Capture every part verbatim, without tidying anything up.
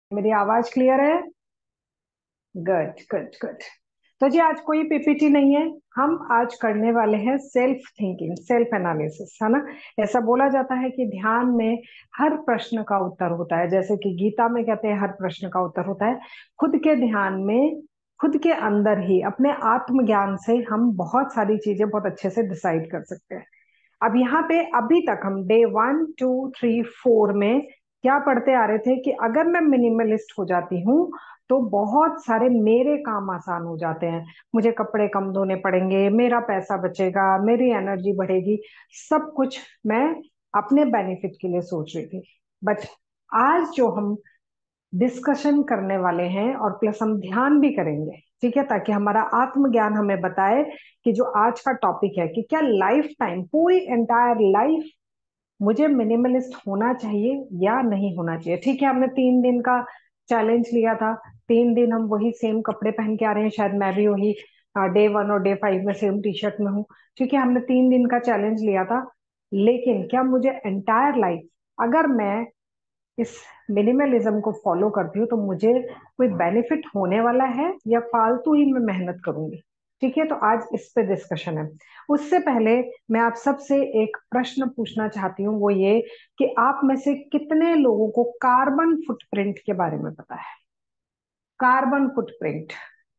मेरी आवाज क्लियर है? Good good good. तो जी आज कोई पीपीटी नहीं है। हम आज करने वाले हैं सेल्फ थिंकिंग, सेल्फ एनालिसिस, है ना। ऐसा बोला जाता है कि ध्यान में हर प्रश्न का उत्तर होता है, जैसे कि गीता में कहते हैं हर प्रश्न का उत्तर होता है। खुद के ध्यान में, खुद के अंदर ही अपने आत्मज्ञान से हम बहुत सारी चीजें बहुत अच्छे से डिसाइड कर सकते हैं। अब यहाँ पे अभी तक हम day one two three four में क्या पढ़ते आ रहे थे कि अगर मैं मिनिमलिस्ट हो जाती हूँ तो बहुत सारे मेरे काम आसान हो जाते हैं। मुझे कपड़े कम धोने पड़ेंगे, मेरा पैसा बचेगा, मेरी एनर्जी बढ़ेगी। सब कुछ मैं अपने बेनिफिट के लिए सोच रही थी। बट आज जो हम डिस्कशन करने वाले हैं और प्लस हम ध्यान भी करेंगे, ठीक है, ताकि हमारा आत्मज्ञान हमें बताए कि जो आज का टॉपिक है कि क्या लाइफ टाइम, पूरी एंटायर लाइफ मुझे मिनिमलिस्ट होना चाहिए या नहीं होना चाहिए। ठीक है, हमने तीन दिन का चैलेंज लिया था। तीन दिन हम वही सेम कपड़े पहन के आ रहे हैं, शायद मैं भी वही डे वन और डे फाइव में सेम टी शर्ट में हूँ। ठीक है, हमने तीन दिन का चैलेंज लिया था। लेकिन क्या मुझे एंटायर लाइफ, अगर मैं इस मिनिमलिज्म को फॉलो करती हूँ, तो मुझे कोई बेनिफिट होने वाला है या फालतू ही मैं मेहनत करूंगी? ठीक है, तो आज इस पे डिस्कशन है। उससे पहले मैं आप सबसे एक प्रश्न पूछना चाहती हूँ, वो ये कि आप में से कितने लोगों को कार्बन फुटप्रिंट के बारे में पता है? Carbon footprint.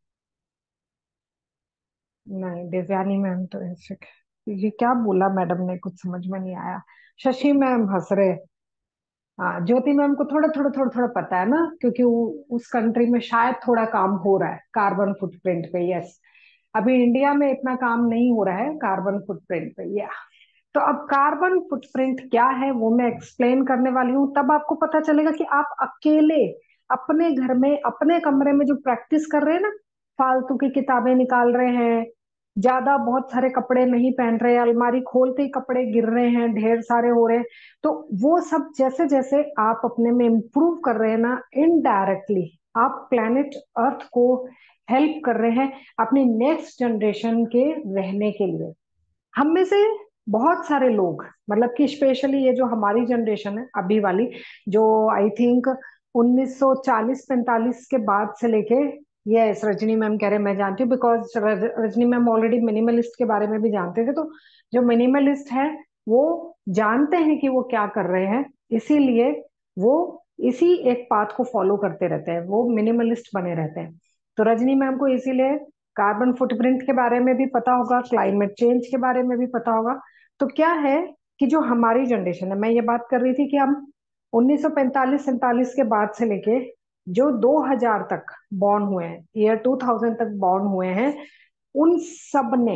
नहीं, देवयानी मैम तो ऐसे, ये क्या बोला मैडम ने, कुछ समझ में नहीं आया। शशि मैम हंस रहे। हाँ, ज्योति मैम को थोड़ा थोड़ा थोड़ा थोड़ा पता है ना, क्योंकि वो उस कंट्री में शायद थोड़ा काम हो रहा है कार्बन फुटप्रिंट पे। यस, अभी इंडिया में इतना काम नहीं हो रहा है कार्बन फुटप्रिंट पे। या तो अब कार्बन फुटप्रिंट क्या है वो मैं एक्सप्लेन करने वाली हूँ, तब आपको पता चलेगा कि आप अकेले अपने घर में, अपने कमरे में जो प्रैक्टिस कर रहे हैं ना, फालतू की किताबें निकाल रहे हैं, ज्यादा बहुत सारे कपड़े नहीं पहन रहे, अलमारी खोलते ही कपड़े गिर रहे हैं, ढेर सारे हो रहे हैं, तो वो सब जैसे जैसे आप अपने में इम्प्रूव कर रहे हैं ना, इनडायरेक्टली आप प्लेनेट अर्थ को हेल्प कर रहे हैं अपनी नेक्स्ट जनरेशन के रहने के लिए। हम में से बहुत सारे लोग, मतलब कि स्पेशली ये जो हमारी जनरेशन है अभी वाली, जो आई थिंक उन्नीस सौ चालीस पैंतालीस के बाद से लेके, ये रजनी मैम कह रहे हैं, मैं जानती हूँ because Rajni ma'am already minimalist के बारे में भी जानते थे। तो जो मिनिमलिस्ट है वो जानते हैं कि वो क्या कर रहे हैं, इसीलिए वो इसी एक पाथ को फॉलो करते रहते हैं, वो मिनिमलिस्ट बने रहते हैं। तो रजनी मैम को इसीलिए कार्बन फुटप्रिंट के बारे में भी पता होगा, क्लाइमेट चेंज के बारे में भी पता होगा। तो क्या है कि जो हमारी जनरेशन है, मैं ये बात कर रही थी कि हम उन्नीस सौ पैंतालीस सैंतालीस के बाद से लेके जो दो हज़ार तक बॉर्न हुए हैं, ईयर टू थाउज़ेंड तक बॉर्न हुए हैं, उन सब ने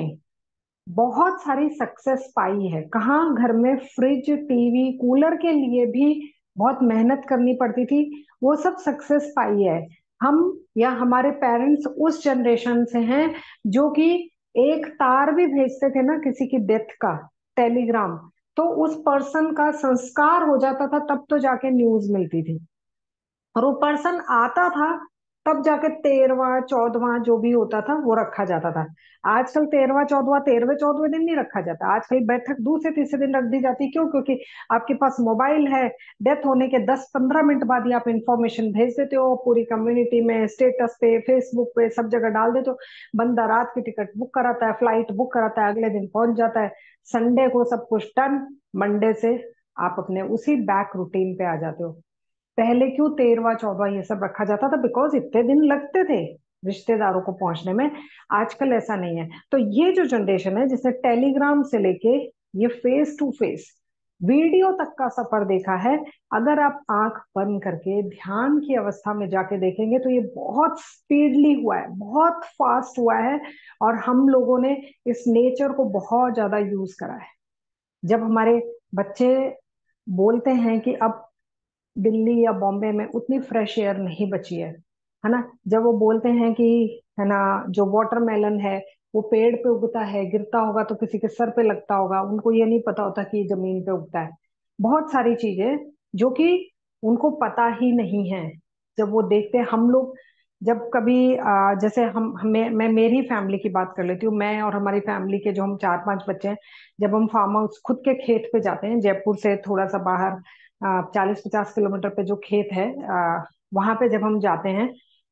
बहुत सारी सक्सेस पाई है। कहाँ घर में फ्रिज टीवी कूलर के लिए भी बहुत मेहनत करनी पड़ती थी, वो सब सक्सेस पाई है। हम या हमारे पेरेंट्स उस जनरेशन से हैं जो कि एक तार भी भेजते थे ना किसी की डेथ का, टेलीग्राम, तो उस पर्सन का संस्कार हो जाता था तब तो जाके न्यूज मिलती थी, और वो पर्सन आता था तब जाके तेरवा चौदवा जो भी होता था वो रखा जाता था। आजकल तेरवा चौदवा, तेरहवें चौदहवें दिन नहीं रखा जाता, आजकल बैठक दूसरे तीसरे दिन रख दी जाती। क्यों? क्योंकि आपके पास मोबाइल है, डेथ होने के दस पंद्रह मिनट बाद ही आप इंफॉर्मेशन भेज देते हो, पूरी कम्युनिटी में, स्टेटस पे, फेसबुक पे, सब जगह डाल देते हो। बंदा रात की टिकट बुक कराता है, फ्लाइट बुक कराता है, अगले दिन पहुंच जाता है, संडे को सब कुछ डन, मंडे से आप अपने उसी बैक रूटीन पे आ जाते हो। पहले क्यों तेरवा चौदवा ये सब रखा जाता था? बिकॉज इतने दिन लगते थे रिश्तेदारों को पहुंचने में। आजकल ऐसा नहीं है। तो ये जो जनरेशन है जिसने टेलीग्राम से लेके ये फेस टू फेस वीडियो तक का सफर देखा है, अगर आप आंख बंद करके ध्यान की अवस्था में जाके देखेंगे तो ये बहुत स्पीडली हुआ है, बहुत फास्ट हुआ है, और हम लोगों ने इस नेचर को बहुत ज्यादा यूज करा है। जब हमारे बच्चे बोलते हैं कि अब दिल्ली या बॉम्बे में उतनी फ्रेश एयर नहीं बची है है ना, जब वो बोलते हैं कि, है ना, जो वाटरमेलन है वो पेड़ पे उगता है, गिरता होगा तो किसी के सर पे लगता होगा, उनको ये नहीं पता होता कि ये जमीन पे उगता है। बहुत सारी चीजें जो कि उनको पता ही नहीं है, जब वो देखते हैं। हम लोग जब कभी आ, जैसे हम हमें मैं मेरी फैमिली की बात कर लेती हूँ, मैं और हमारी फैमिली के जो हम चार पांच बच्चे हैं, जब हम फार्म हाउस खुद के खेत पे जाते हैं, जयपुर से थोड़ा सा बाहर चालीस पचास किलोमीटर पे जो खेत है, वहां पे जब हम जाते हैं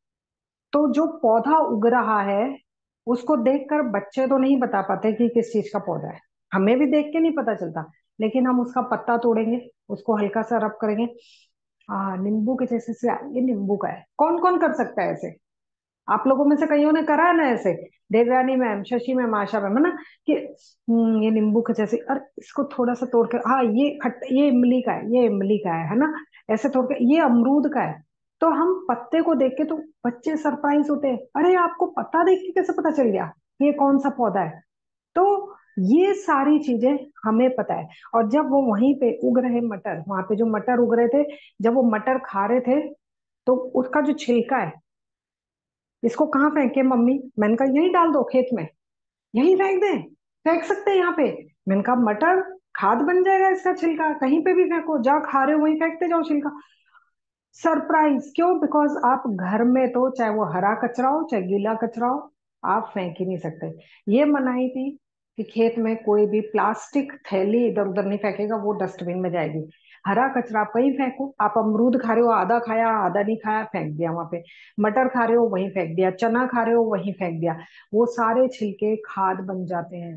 तो जो पौधा उग रहा है उसको देखकर बच्चे तो नहीं बता पाते कि किस चीज का पौधा है। हमें भी देख के नहीं पता चलता, लेकिन हम उसका पत्ता तोड़ेंगे, उसको हल्का सा रब करेंगे, हाँ नींबू के जैसे से ये नींबू का है। कौन कौन कर सकता है ऐसे? आप लोगों में से कईयों ने करा है ना ऐसे, Devyani ma'am, Shashi ma'am, Asha ma'am, है ना, कि हम्म, ये नींबू के जैसे, और इसको थोड़ा सा तोड़ कर, हाँ ये खट ये इमली का है, ये इमली का है है ना, ऐसे तोड़ के ये अमरूद का है। तो हम पत्ते को देख के तो बच्चे सरप्राइज होते हैं, अरे आपको पत्ता देख के कैसे पता चल गया ये कौन सा पौधा है? तो ये सारी चीजें हमें पता है। और जब वो वहीं पे उग रहे मटर, वहां पे जो मटर उग रहे थे, जब वो मटर खा रहे थे, तो उसका जो छिलका है, इसको कहाँ फेंके मम्मी? मैंने कहा यही डाल दो खेत में, यही फेंक दें, फेंक सकते हैं यहाँ पे। मैंने कहा मटर खाद बन जाएगा इसका छिलका, कहीं पे भी फेंको, जहाँ खा रहे हो वहीं फेंकते जाओ छिलका। सरप्राइज क्यों? बिकॉज आप घर में तो चाहे वो हरा कचरा हो चाहे गीला कचरा हो, आप फेंक ही नहीं सकते। ये मनाही थी कि खेत में कोई भी प्लास्टिक थैली इधर उधर नहीं फेंकेगा, वो डस्टबिन में जाएगी। हरा कचरा आप कहीं फेंको, आप अमरूद खा रहे हो, आधा खाया आधा नहीं खाया, फेंक दिया वहां पे। मटर खा रहे हो वहीं फेंक दिया, चना खा रहे हो वहीं फेंक दिया, वो सारे छिलके खाद बन जाते हैं।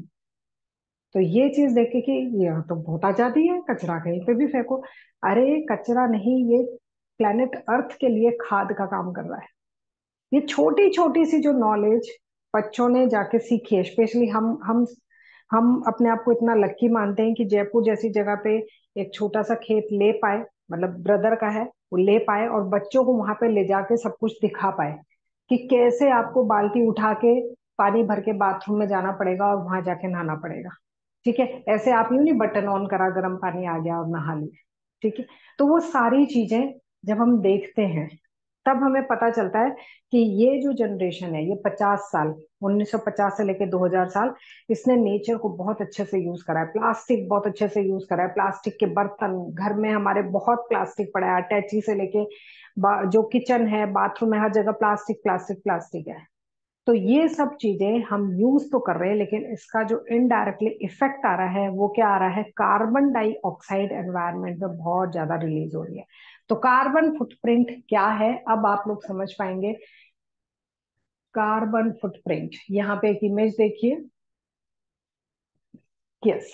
तो ये चीज देखे कि ये तो बहुत आजादी है, कचरा कहीं पे भी फेंको। अरे कचरा नहीं, ये प्लेनेट अर्थ के लिए खाद का काम कर रहा है। ये छोटी छोटी सी जो नॉलेज बच्चों ने जाके सीखी है, स्पेशली हम हम हम अपने आप को इतना लक्की मानते हैं कि जयपुर जैसी जगह पे एक छोटा सा खेत ले पाए, मतलब ब्रदर का है, वो ले पाए और बच्चों को वहां पे ले जाके सब कुछ दिखा पाए कि कैसे आपको बाल्टी उठा के पानी भर के बाथरूम में जाना पड़ेगा और वहां जाके नहाना पड़ेगा। ठीक है, ऐसे आप यूं नहीं बटन ऑन करा गर्म पानी आ गया और नहा लिया। ठीक है, तो वो सारी चीजें जब हम देखते हैं तब हमें पता चलता है कि ये जो जनरेशन है, ये पचास साल, उन्नीस सौ पचास से लेके दो हज़ार साल, इसने नेचर को बहुत अच्छे से यूज करा है, प्लास्टिक बहुत अच्छे से यूज करा है, प्लास्टिक के बर्तन घर में हमारे बहुत प्लास्टिक पड़ा है, अटैची से लेके बा- जो किचन है बाथरूम में हर जगह प्लास्टिक प्लास्टिक प्लास्टिक है। तो ये सब चीजें हम यूज तो कर रहे हैं, लेकिन इसका जो इनडायरेक्टली इफेक्ट आ रहा है वो क्या आ रहा है? कार्बन डाइऑक्साइड एनवायरनमेंट में बहुत ज्यादा रिलीज हो रही है। तो कार्बन फुटप्रिंट क्या है, अब आप लोग समझ पाएंगे। कार्बन फुटप्रिंट, यहाँ पे एक इमेज देखिए। यस,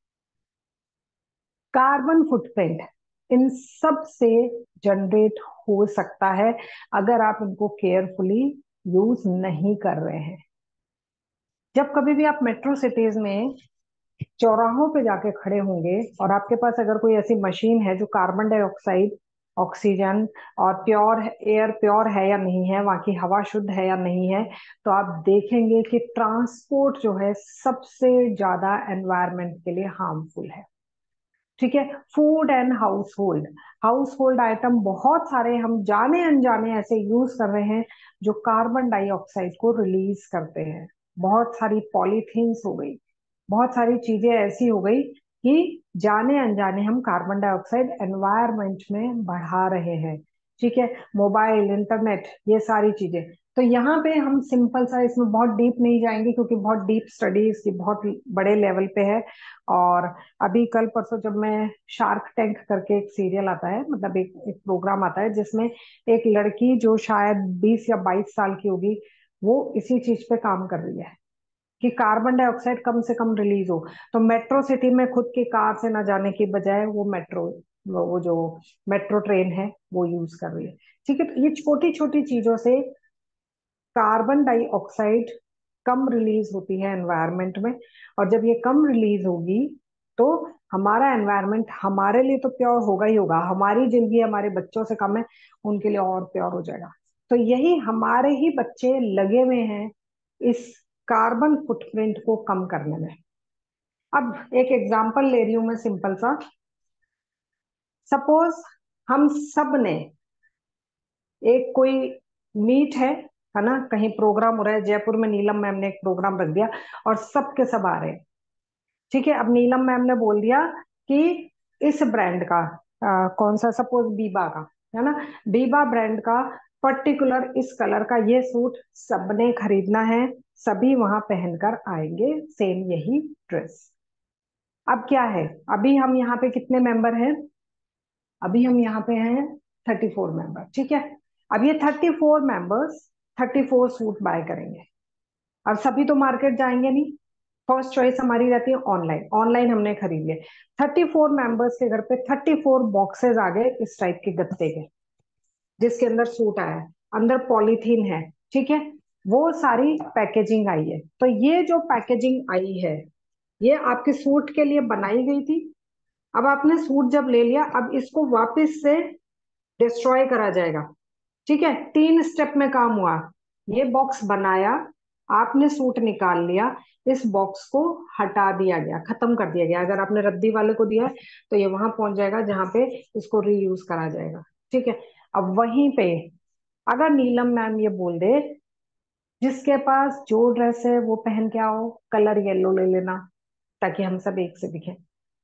कार्बन फुटप्रिंट इन सब से जनरेट हो सकता है अगर आप इनको केयरफुली यूज नहीं कर रहे हैं। जब कभी भी आप मेट्रो सिटीज में चौराहों पे जाके खड़े होंगे और आपके पास अगर कोई ऐसी मशीन है जो कार्बन डाइऑक्साइड, ऑक्सीजन और प्योर एयर प्योर है या नहीं है, वहां की हवा शुद्ध है या नहीं है, तो आप देखेंगे कि ट्रांसपोर्ट जो है सबसे ज्यादा एनवायरनमेंट के लिए हार्मफुल है। ठीक है, food and household, household item बहुत सारे हम जाने अनजाने ऐसे यूज कर रहे हैं जो कार्बन डाइऑक्साइड को रिलीज करते हैं। बहुत सारी पॉलीथीन्स हो गई, बहुत सारी चीजें ऐसी हो गई कि जाने अनजाने हम कार्बन डाइऑक्साइड एनवायरनमेंट में बढ़ा रहे हैं। ठीक है, मोबाइल, इंटरनेट, ये सारी चीजें। तो यहाँ पे हम सिंपल सा, इसमें बहुत डीप नहीं जाएंगे क्योंकि बहुत डीप स्टडी इसकी बहुत बड़े लेवल पे है। और अभी कल परसों जब मैं, शार्क टैंक करके एक सीरियल आता है, मतलब एक एक प्रोग्राम आता है जिसमें एक लड़की जो शायद बीस या बाईस साल की होगी, वो इसी चीज पे काम कर रही है कि कार्बन डाइऑक्साइड कम से कम रिलीज हो। तो मेट्रो सिटी में खुद की कार से ना जाने की बजाय वो मेट्रो, वो जो मेट्रो ट्रेन है वो यूज कर रही है। ठीक है, तो ये छोटी छोटी चीजों से कार्बन डाइऑक्साइड कम रिलीज होती है एनवायरनमेंट में। और जब ये कम रिलीज होगी तो हमारा एनवायरनमेंट हमारे लिए तो प्योर होगा ही होगा, हमारी जिंदगी हमारे बच्चों से कम है, उनके लिए और प्योर हो जाएगा। तो यही हमारे ही बच्चे लगे हुए हैं इस कार्बन फुटप्रिंट को कम करने में। अब एक एग्जांपल ले रही हूं मैं सिंपल सा। सपोज हम सब ने एक कोई मीट है है ना, कहीं प्रोग्राम हो रहा है, जयपुर में नीलम मैम ने एक प्रोग्राम रख दिया और सब के सब आ रहे हैं। ठीक है, अब नीलम मैम ने बोल दिया कि इस ब्रांड का, अ, कौन सा, सपोज बीबा का, है ना, बीबा ब्रांड का पर्टिकुलर इस कलर का ये सूट सबने खरीदना है, सभी वहां पहनकर आएंगे सेम यही ड्रेस। अब क्या है, अभी हम यहाँ पे कितने मेंबर हैं? अभी हम यहाँ पे हैं थर्टी फोर मेंबर, ठीक है। अब ये thirty four members thirty four suit buy करेंगे। अब सभी तो मार्केट जाएंगे नहीं, फर्स्ट चॉइस हमारी रहती है ऑनलाइन। ऑनलाइन हमने खरीद लिए, थर्टी फोर मेंबर्स के घर पे थर्टी फोर बॉक्सेस आ गए इस टाइप के गत्ते के, जिसके अंदर सूट आया है, अंदर पॉलीथीन है, ठीक है। वो सारी पैकेजिंग आई है। तो ये जो पैकेजिंग आई है, ये आपके सूट के लिए बनाई गई थी। अब आपने सूट जब ले लिया, अब इसको वापस से डिस्ट्रॉय करा जाएगा, ठीक है। तीन स्टेप में काम हुआ। ये बॉक्स बनाया, आपने सूट निकाल लिया, इस बॉक्स को हटा दिया गया, खत्म कर दिया गया। अगर आपने रद्दी वाले को दिया है तो ये वहां पहुंच जाएगा जहां पे इसको रीयूज करा जाएगा, ठीक है। अब वहीं पे अगर नीलम मैम ये बोल दे, जिसके पास जो ड्रेस है वो पहन के आओ, कलर येलो ले लेना ताकि हम सब एक से दिखें।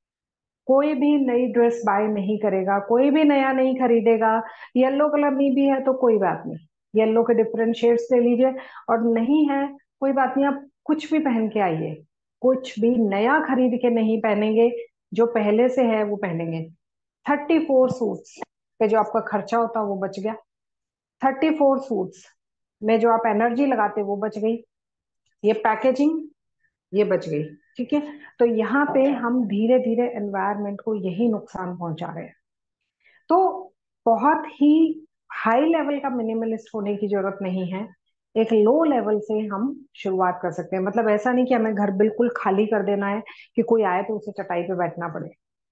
कोई भी नई ड्रेस बाय नहीं करेगा, कोई भी नया नहीं खरीदेगा। येलो कलर नहीं भी है तो कोई बात नहीं, येलो के डिफरेंट शेड्स ले लीजिए। और नहीं है, कोई बात नहीं, आप कुछ भी पहन के आइए। कुछ भी नया खरीद के नहीं पहनेंगे, जो पहले से है वो पहनेंगे। थर्टी फोर सूट्स पे जो आपका खर्चा होता वो बच गया, थर्टी फोर सूट्स में जो आप एनर्जी लगाते वो बच गई, ये पैकेजिंग ये बच गई, ठीक है। तो यहाँ पे हम धीरे धीरे एनवायरनमेंट को यही नुकसान पहुंचा रहे हैं। तो बहुत ही हाई लेवल का मिनिमलिस्ट होने की जरूरत नहीं है, एक लो लेवल से हम शुरुआत कर सकते हैं। मतलब ऐसा नहीं कि हमें घर बिल्कुल खाली कर देना है कि कोई आए तो उसे चटाई पे बैठना पड़े।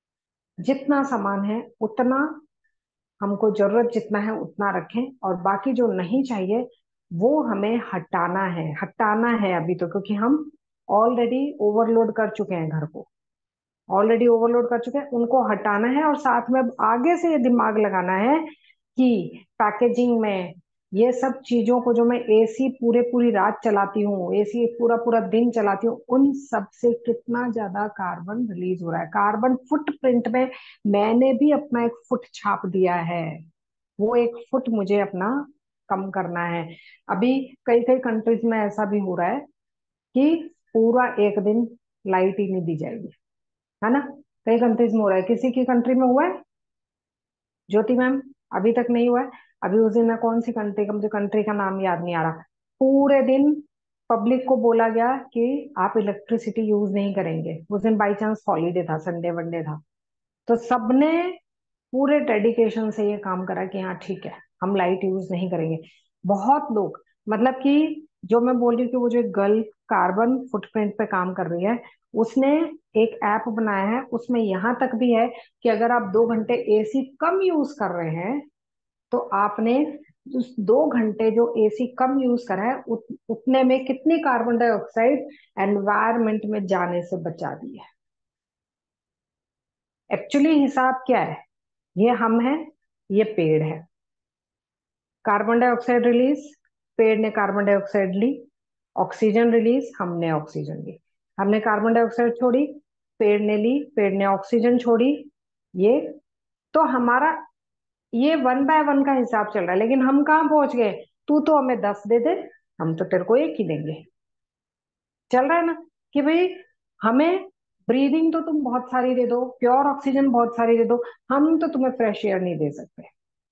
जितना सामान है उतना हमको जरूरत जितना है उतना रखें, और बाकी जो नहीं चाहिए वो हमें हटाना है, हटाना है अभी तो, क्योंकि हम ऑलरेडी ओवरलोड कर चुके हैं घर को, ऑलरेडी ओवरलोड कर चुके हैं, उनको हटाना है। और साथ में अब आगे से ये दिमाग लगाना है कि पैकेजिंग में ये सब चीजों को, जो मैं एसी पूरे पूरी रात चलाती हूँ, एसी पूरा पूरा दिन चलाती हूँ, उन सब से कितना ज्यादा कार्बन रिलीज हो रहा है। कार्बन फुटप्रिंट में मैंने भी अपना एक फुट छाप दिया है, वो एक फुट मुझे अपना कम करना है। अभी कई कई कंट्रीज में ऐसा भी हो रहा है कि पूरा एक दिन लाइट ही नहीं दी जाएगी, है ना। कई कंट्रीज में हो रहा है, किसी की कंट्री में हुआ है ज्योति मैम? अभी तक नहीं हुआ है। अभी उस दिन मैं कौन सी कंट्री का, मुझे कंट्री का नाम याद नहीं आ रहा, पूरे दिन पब्लिक को बोला गया कि आप इलेक्ट्रिसिटी यूज नहीं करेंगे। उस दिन बाई चांस हॉलीडे था, संडे वनडे था, तो सबने पूरे डेडिकेशन से ये काम करा कि हाँ ठीक है हम लाइट यूज नहीं करेंगे। बहुत लोग, मतलब कि जो मैं बोल रही हूँ कि वो जो एक गर्ल कार्बन फुटप्रिंट पे काम कर रही है, उसने एक ऐप बनाया है, उसमें यहाँ तक भी है कि अगर आप दो घंटे एसी कम यूज कर रहे हैं तो आपने उस दो घंटे जो एसी कम यूज करा है उत, उतने में कितनी कार्बन डाइऑक्साइड एनवायरमेंट में जाने से बचा दी है। एक्चुअली हिसाब क्या है, ये हम हैं, ये पेड़ है। कार्बन डाइऑक्साइड रिलीज, पेड़ ने कार्बन डाइऑक्साइड ली। ऑक्सीजन रिलीज, हमने ऑक्सीजन ली। हमने कार्बन डाइऑक्साइड छोड़ी, पेड़ ने ली, पेड़ ने ऑक्सीजन छोड़ी। ये तो हमारा ये वन बाय वन का हिसाब चल रहा है, लेकिन हम कहाँ पहुंच गए? तू तो हमें दस दे दे, हम तो तेरे को एक ही देंगे। चल रहा है ना कि भाई हमें ब्रीदिंग तो तुम बहुत सारी दे दो, प्योर ऑक्सीजन बहुत सारी दे दो, हम तो तुम्हें फ्रेश एयर नहीं दे सकते।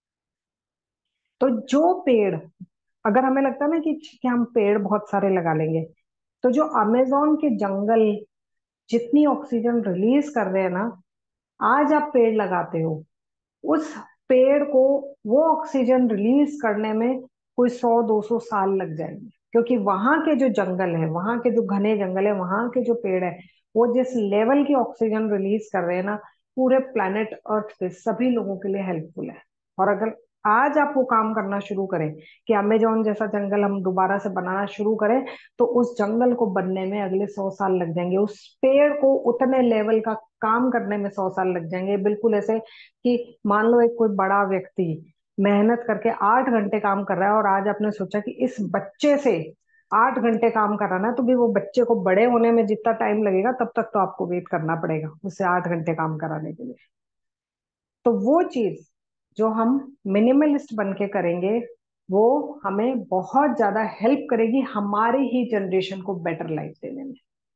तो जो पेड़, अगर हमें लगता है ना कि ठीक है हम पेड़ बहुत सारे लगा लेंगे, तो जो अमेजोन के जंगल जितनी ऑक्सीजन रिलीज कर रहे हैं ना, आज आप पेड़ लगाते हो, उस पेड़ को वो ऑक्सीजन रिलीज करने में कोई सौ दो सौ साल लग जाएंगे, क्योंकि वहां के जो जंगल है, वहां के जो घने जंगल है, वहां के जो पेड़ है, वो जिस लेवल की ऑक्सीजन रिलीज कर रहे हैं ना, पूरे प्लेनेट अर्थ पे सभी लोगों के लिए हेल्पफुल है। और अगर आज आप वो काम करना शुरू करें कि अमेजोन जैसा जंगल हम दोबारा से बनाना शुरू करें, तो उस जंगल को बनने में अगले सौ साल लग जाएंगे, उस पेड़ को उतने लेवल का काम करने में सौ साल लग जाएंगे। बिल्कुल ऐसे कि मान लो एक कोई बड़ा व्यक्ति मेहनत करके आठ घंटे काम कर रहा है, और आज आपने सोचा कि इस बच्चे से आठ घंटे काम कराना है, तो भी वो बच्चे को बड़े होने में जितना टाइम लगेगा तब तक तो आपको वेट करना पड़ेगा उससे आठ घंटे काम कराने के लिए। तो वो चीज जो हम मिनिमलिस्ट बन के करेंगे, वो हमें बहुत ज्यादा हेल्प करेगी हमारी ही जनरेशन को बेटर लाइफ देने में।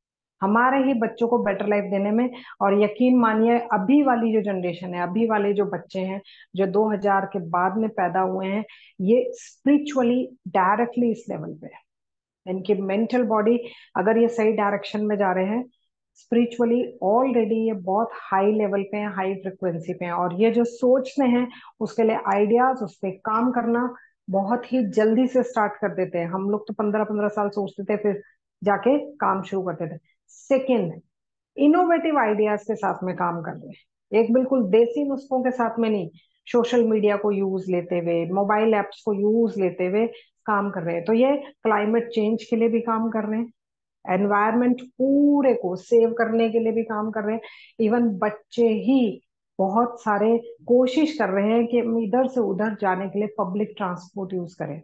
हमारे ही बच्चों को बेटर लाइफ देने में। और यकीन मानिए, अभी वाली जो जनरेशन है, अभी वाले जो बच्चे हैं, जो दो हज़ार के बाद में पैदा हुए हैं, ये स्पिरिचुअली डायरेक्टली इस लेवल पे है। इनकी मेंटल बॉडी, अगर ये सही डायरेक्शन में जा रहे हैं, स्पिरिचुअली ऑलरेडी ये बहुत हाई लेवल पे हैं, हाई फ्रिक्वेंसी पे हैं। और ये जो सोचते हैं, उसके लिए आइडियाज, उस पर काम करना बहुत ही जल्दी से स्टार्ट कर देते हैं। हम लोग तो पंद्रह पंद्रह साल सोचते थे, फिर जाके काम शुरू करते थे। सेकेंड, इनोवेटिव आइडियाज के साथ में काम कर रहे हैं, एक बिल्कुल देसी नुस्खों के साथ में नहीं, सोशल मीडिया को यूज लेते हुए, मोबाइल एप्स को यूज लेते हुए काम कर रहे हैं। तो ये क्लाइमेट चेंज के लिए भी काम कर रहे हैं, एनवायरनमेंट पूरे को सेव करने के लिए भी काम कर रहे हैं। इवन बच्चे ही बहुत सारे कोशिश कर रहे हैं कि हम इधर से उधर जाने के लिए पब्लिक ट्रांसपोर्ट यूज करें।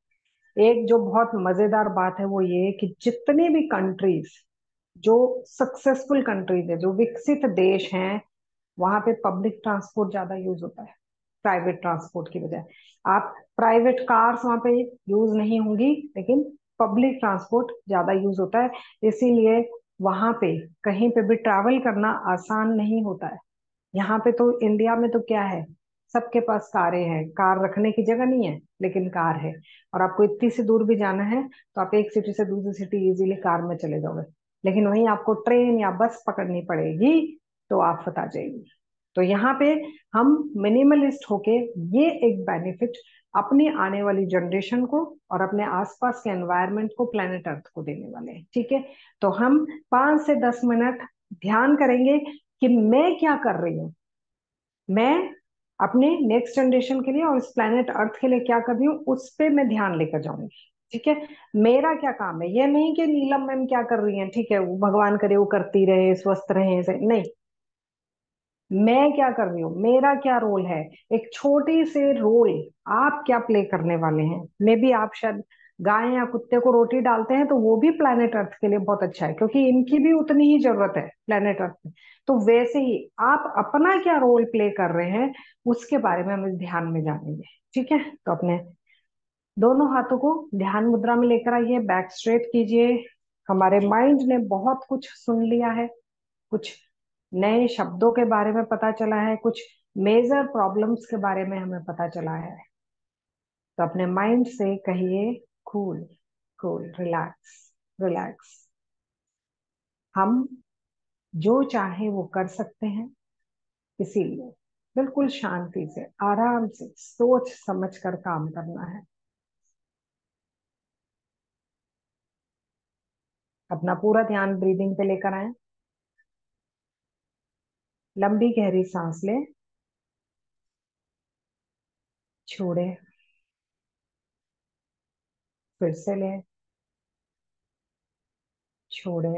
एक जो बहुत मजेदार बात है वो ये है कि जितनी भी कंट्रीज, जो सक्सेसफुल कंट्रीज है, जो विकसित देश हैं, वहां पे पब्लिक ट्रांसपोर्ट ज्यादा यूज होता है प्राइवेट ट्रांसपोर्ट की बजाय। आप प्राइवेट कार्स वहां पे यूज नहीं होंगी, लेकिन पब्लिक ट्रांसपोर्ट ज्यादा यूज होता है। इसीलिए वहां पे कहीं पे भी ट्रैवल करना आसान नहीं होता है। यहाँ पे तो, इंडिया में तो क्या है, सबके पास कारें हैं, कार रखने की जगह नहीं है लेकिन कार है। और आपको इतनी सी दूर भी जाना है तो आप एक सिटी से दूसरी सिटी इजीली कार में चले जाओगे। लेकिन वहीं आपको ट्रेन या बस पकड़नी पड़ेगी तो आफत आ जाएगी। तो यहाँ पे हम मिनिमलिस्ट होके ये एक बेनिफिट अपनी आने वाली जनरेशन को और अपने आसपास के एनवायरनमेंट को, प्लेनेट अर्थ को देने वाले हैं। ठीक है, तो हम पांच से दस मिनट ध्यान करेंगे कि मैं क्या कर रही हूँ, मैं अपने नेक्स्ट जनरेशन के लिए और इस प्लेनेट अर्थ के लिए क्या कर रही हूँ, उस पे मैं ध्यान लेकर जाऊंगी। ठीक है, मेरा क्या काम है, ये नहीं कि नीलम मैम क्या कर रही हैं, ठीक है, वो भगवान करे वो करती रहे, स्वस्थ रहे, ऐसे नहीं। मैं क्या कर रही हूँ, मेरा क्या रोल है, एक छोटी से रोल आप क्या प्ले करने वाले हैं। मे बी आप शायद गाय या कुत्ते को रोटी डालते हैं तो वो भी प्लेनेट अर्थ के लिए बहुत अच्छा है, क्योंकि इनकी भी उतनी ही जरूरत है प्लेनेट अर्थ में। तो वैसे ही आप अपना क्या रोल प्ले कर रहे हैं, उसके बारे में हम इस ध्यान में जानेंगे। ठीक है, तो अपने दोनों हाथों को ध्यान मुद्रा में लेकर आइए, बैक स्ट्रेट कीजिए। हमारे माइंड ने बहुत कुछ सुन लिया है, कुछ नए शब्दों के बारे में पता चला है, कुछ मेजर प्रॉब्लम्स के बारे में हमें पता चला है। तो अपने माइंड से कहिए, कूल, कूल, रिलैक्स, रिलैक्स। हम जो चाहे वो कर सकते हैं, इसीलिए बिल्कुल शांति से, आराम से, सोच समझ कर काम करना है। अपना पूरा ध्यान ब्रीदिंग पे लेकर आए। लंबी गहरी सांस ले, छोड़े, फिर से ले, छोड़े,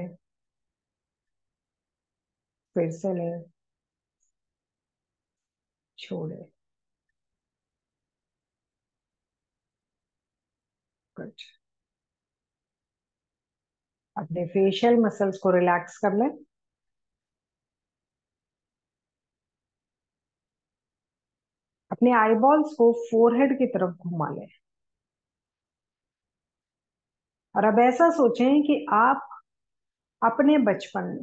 फिर से ले, छोड़े। गुड। अपने फेशियल मसल्स को रिलैक्स कर ले। अपने आईबॉल्स को फोरहेड की तरफ घुमा ले। और अब ऐसा सोचें कि आप अपने बचपन में,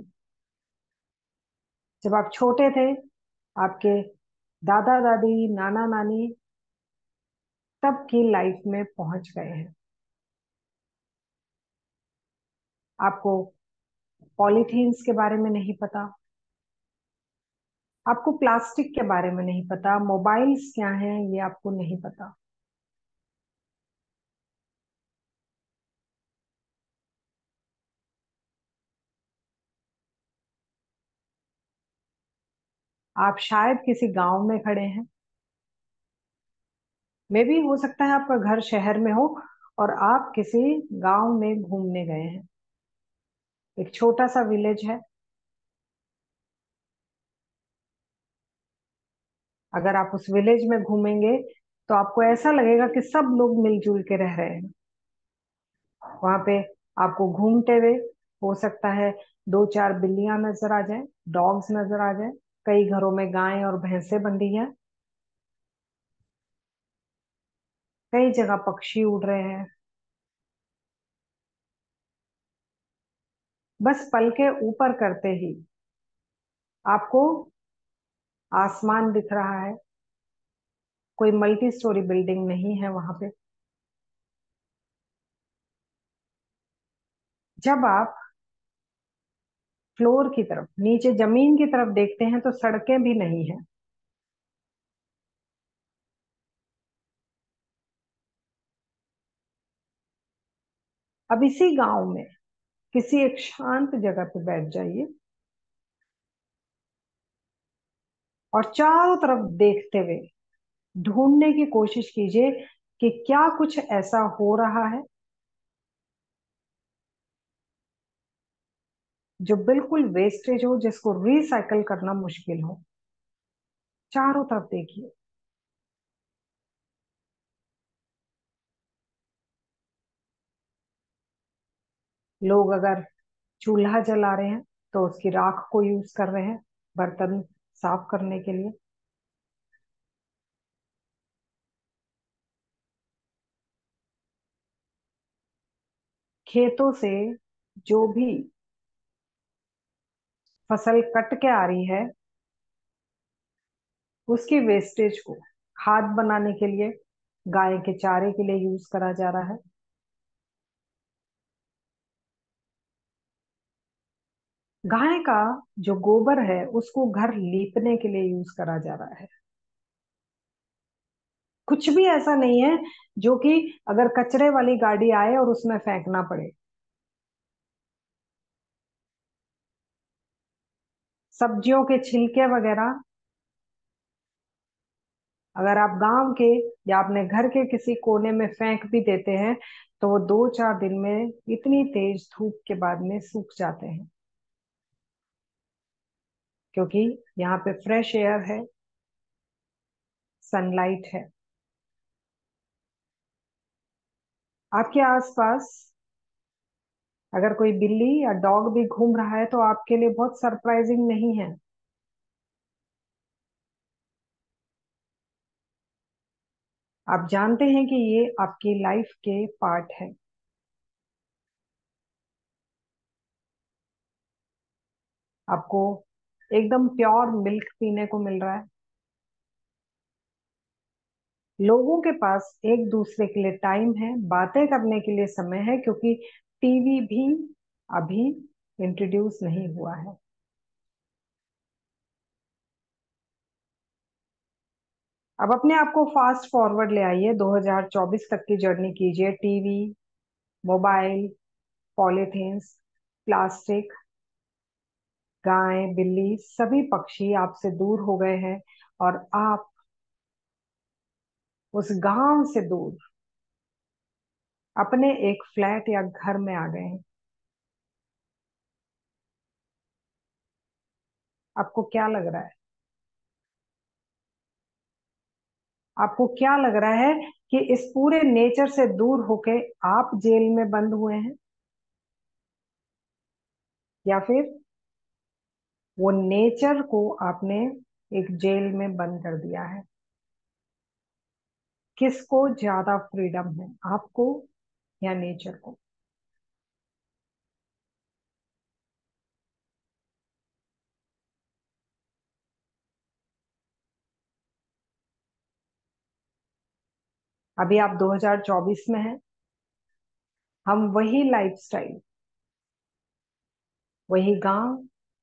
जब आप छोटे थे, आपके दादा दादी, नाना नानी तब की लाइफ में पहुंच गए हैं। आपको पॉलीथीन्स के बारे में नहीं पता, आपको प्लास्टिक के बारे में नहीं पता, मोबाइल्स क्या हैं ये आपको नहीं पता। आप शायद किसी गांव में खड़े हैं, मे भी हो सकता है आपका घर शहर में हो और आप किसी गांव में घूमने गए हैं। एक छोटा सा विलेज है। अगर आप उस विलेज में घूमेंगे तो आपको ऐसा लगेगा कि सब लोग मिलजुल के रह रहे हैं वहां पे। आपको घूमते हुए हो सकता है दो चार बिल्लियां नजर आ जाए, डॉग्स नजर आ जाए, कई घरों में गायें और भैंसें बंधी हैं, कई जगह पक्षी उड़ रहे हैं। बस पल के ऊपर करते ही आपको आसमान दिख रहा है, कोई मल्टी स्टोरी बिल्डिंग नहीं है वहां पे। जब आप फ्लोर की तरफ, नीचे जमीन की तरफ देखते हैं तो सड़कें भी नहीं है। अब इसी गांव में किसी एक शांत जगह पे बैठ जाइए और चारों तरफ देखते हुए ढूंढने की कोशिश कीजिए कि क्या कुछ ऐसा हो रहा है जो बिल्कुल वेस्टेज हो, जिसको रिसाइकल करना मुश्किल हो। चारों तरफ देखिए। लोग अगर चूल्हा जला रहे हैं तो उसकी राख को यूज कर रहे हैं बर्तन साफ करने के लिए। खेतों से जो भी फसल कट के आ रही है उसकी वेस्टेज को खाद बनाने के लिए, गाय के चारे के लिए यूज करा जा रहा है। गाय का जो गोबर है उसको घर लीपने के लिए यूज करा जा रहा है। कुछ भी ऐसा नहीं है जो कि अगर कचरे वाली गाड़ी आए और उसमें फेंकना पड़े। सब्जियों के छिलके वगैरह अगर आप गांव के या अपने घर के किसी कोने में फेंक भी देते हैं तो वो दो चार दिन में इतनी तेज धूप के बाद में सूख जाते हैं, क्योंकि यहाँ पे फ्रेश एयर है, सनलाइट है। आपके आसपास अगर कोई बिल्ली या डॉग भी घूम रहा है तो आपके लिए बहुत सरप्राइजिंग नहीं है। आप जानते हैं कि ये आपकी लाइफ के पार्ट है। आपको एकदम प्योर मिल्क पीने को मिल रहा है। लोगों के पास एक दूसरे के लिए टाइम है, बातें करने के लिए समय है, क्योंकि टीवी भी अभी इंट्रोड्यूस नहीं हुआ है। अब अपने आप को फास्ट फॉरवर्ड ले आइए, दो हज़ार चौबीस तक की जर्नी कीजिए। टीवी, मोबाइल, पॉलीथीन्स, प्लास्टिक, गाय बिल्ली सभी पक्षी आपसे दूर हो गए हैं और आप उस गांव से दूर अपने एक फ्लैट या घर में आ गए हैं। आपको क्या लग रहा है? आपको क्या लग रहा है कि इस पूरे नेचर से दूर होके आप जेल में बंद हुए हैं, या फिर वो नेचर को आपने एक जेल में बंद कर दिया है? किसको ज्यादा फ्रीडम है, आपको या नेचर को? अभी आप दो हज़ार चौबीस में हैं। हम वही लाइफस्टाइल, वही गांव,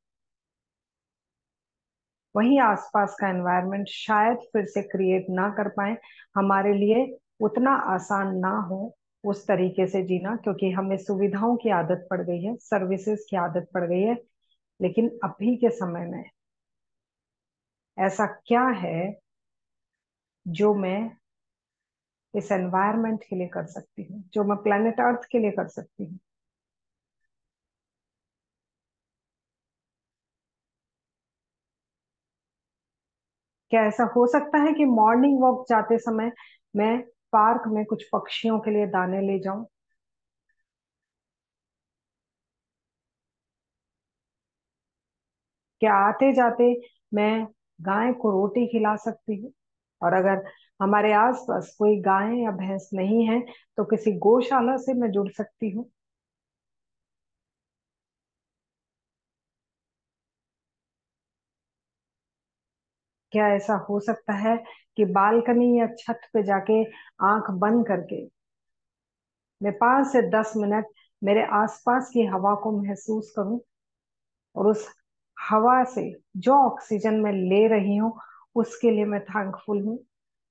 वही आसपास का एनवायरनमेंट शायद फिर से क्रिएट ना कर पाए। हमारे लिए उतना आसान ना हो उस तरीके से जीना, क्योंकि हमें सुविधाओं की आदत पड़ गई है, सर्विसेज की आदत पड़ गई है। लेकिन अभी के समय में ऐसा क्या है जो मैं इस एनवायरनमेंट के लिए कर सकती हूँ, जो मैं प्लेनेट अर्थ के लिए कर सकती हूँ? क्या ऐसा हो सकता है कि मॉर्निंग वॉक जाते समय मैं पार्क में कुछ पक्षियों के लिए दाने ले जाऊं? क्या आते जाते मैं गाय को रोटी खिला सकती हूँ? और अगर हमारे आसपास कोई गाय या भैंस नहीं है तो किसी गौशाला से मैं जुड़ सकती हूँ। क्या ऐसा हो सकता है कि बालकनी या छत पे जाके आंख बंद करके मैं पांच से दस मिनट मेरे आसपास की हवा को महसूस करूं, और उस हवा से जो ऑक्सीजन मैं ले रही हूँ उसके लिए मैं थैंकफुल हूँ?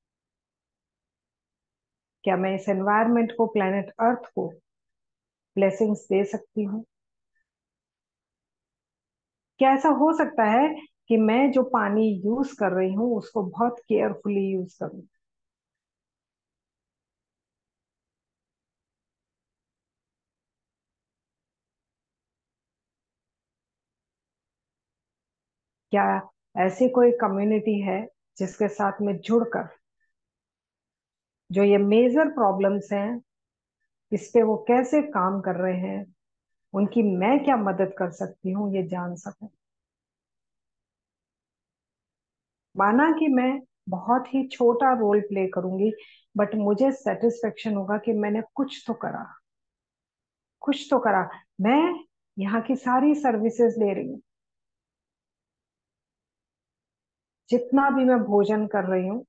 क्या मैं इस एनवायरनमेंट को, प्लेनेट अर्थ को ब्लेसिंग्स दे सकती हूँ? क्या ऐसा हो सकता है कि मैं जो पानी यूज कर रही हूँ उसको बहुत केयरफुली यूज करूँ? क्या ऐसी कोई कम्युनिटी है जिसके साथ में जुड़कर जो ये मेजर प्रॉब्लम्स हैं इस पे वो कैसे काम कर रहे हैं, उनकी मैं क्या मदद कर सकती हूँ, ये जान सकूं? माना कि मैं बहुत ही छोटा रोल प्ले करूंगी, बट मुझे सेटिस्फेक्शन होगा कि मैंने कुछ तो करा, कुछ तो करा। मैं यहाँ की सारी सर्विसेज ले रही हूँ, जितना भी मैं भोजन कर रही हूँ,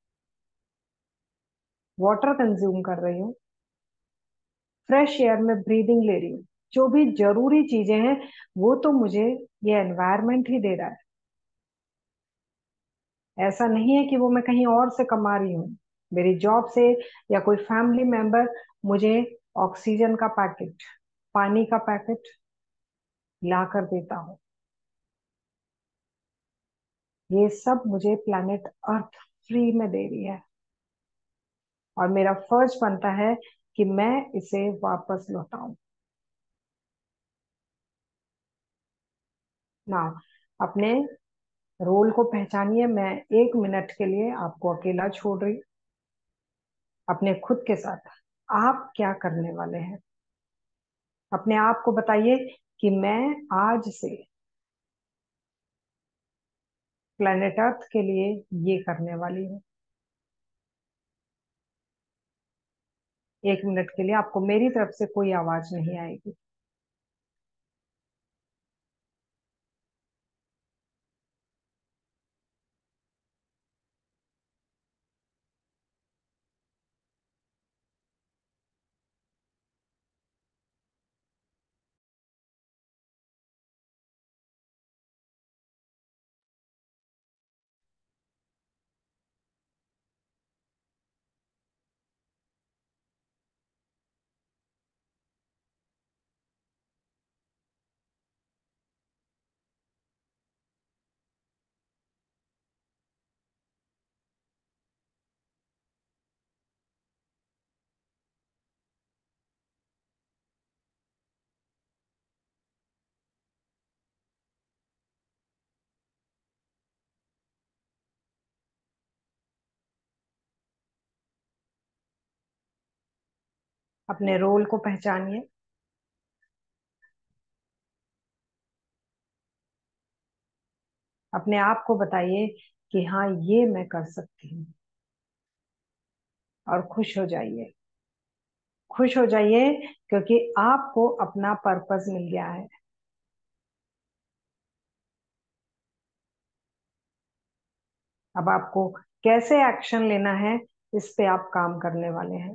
वाटर कंज्यूम कर रही हूँ, फ्रेश एयर में ब्रीदिंग ले रही हूँ, जो भी जरूरी चीजें हैं वो तो मुझे ये एनवायरनमेंट ही दे रहा है। ऐसा नहीं है कि वो मैं कहीं और से कमा रही हूँ, मेरी जॉब से या कोई फैमिली मेंबर मुझे ऑक्सीजन का पैकेट, पानी का पैकेट ला कर देता हो। ये सब मुझे प्लैनेट अर्थ फ्री में दे रही है, और मेरा फर्ज बनता है कि मैं इसे वापस लौटाऊं ना। अपने रोल को पहचानिए। मैं एक मिनट के लिए आपको अकेला छोड़ रही हूं, अपने खुद के साथ। आप क्या करने वाले हैं? अपने आप को बताइए कि मैं आज से प्लेनेट अर्थ के लिए ये करने वाली हूँ। एक मिनट के लिए आपको मेरी तरफ से कोई आवाज नहीं आएगी। अपने रोल को पहचानिए। अपने आप को बताइए कि हाँ, ये मैं कर सकती हूँ, और खुश हो जाइए। खुश हो जाइए, क्योंकि आपको अपना पर्पस मिल गया है। अब आपको कैसे एक्शन लेना है, इस पे आप काम करने वाले हैं।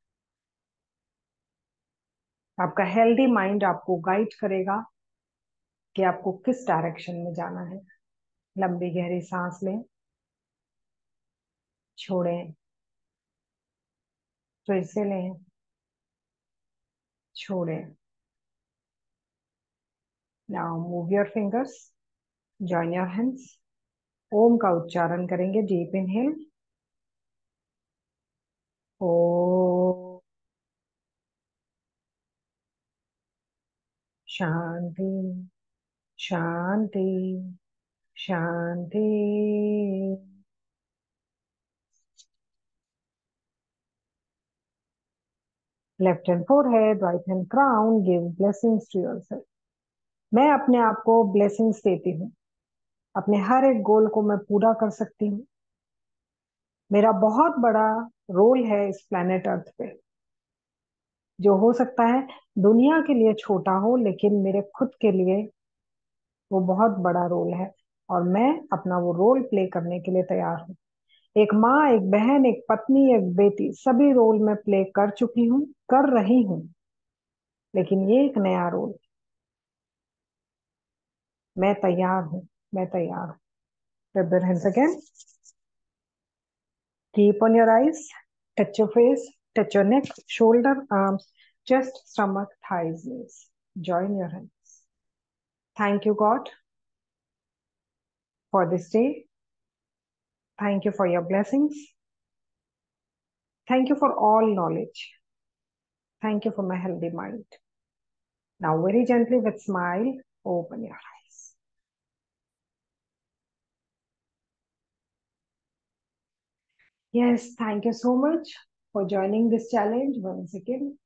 आपका हेल्दी माइंड आपको गाइड करेगा कि आपको किस डायरेक्शन में जाना है। लंबी गहरी सांस लें, छोड़ें, फिर से लें, छोड़ें। Now move your fingers, join your hands. Om का उच्चारण करेंगे। डीप इनहेल, ओ। शांति, शांति, शांति। Left hand forehead, right hand crown, give blessings to yourself. मैं अपने आप को ब्लेसिंग्स देती हूँ। अपने हर एक गोल को मैं पूरा कर सकती हूँ। मेरा बहुत बड़ा रोल है इस प्लेनेट अर्थ पे, जो हो सकता है दुनिया के लिए छोटा हो, लेकिन मेरे खुद के लिए वो बहुत बड़ा रोल है। और मैं अपना वो रोल प्ले करने के लिए तैयार हूँ। एक माँ, एक बहन, एक पत्नी, एक बेटी, सभी रोल मैं प्ले कर चुकी हूँ, कर रही हूँ। लेकिन ये एक नया रोल, मैं तैयार हूँ, मैं तैयार हूँ। Rub your hands again. Keep on your eyes. Touch your face. Touch your neck, shoulder, arms, chest, stomach, thighs, knees. Join your hands. Thank you, God, for this day. Thank you for your blessings. Thank you for all knowledge. Thank you for my healthy mind. Now, very gently with smile, open your eyes. Yes, thank you so much for joining this challenge once again.